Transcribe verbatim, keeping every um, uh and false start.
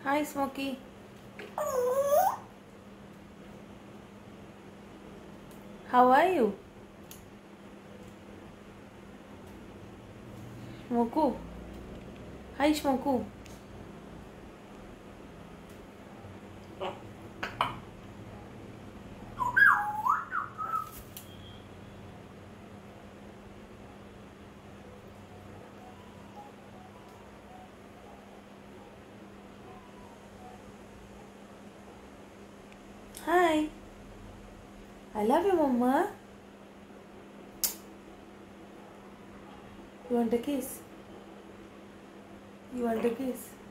Hi, Smokey. How are you? Smoku. Hi, Smoku. Hi. I love you, Mama. You want a kiss? You want a kiss?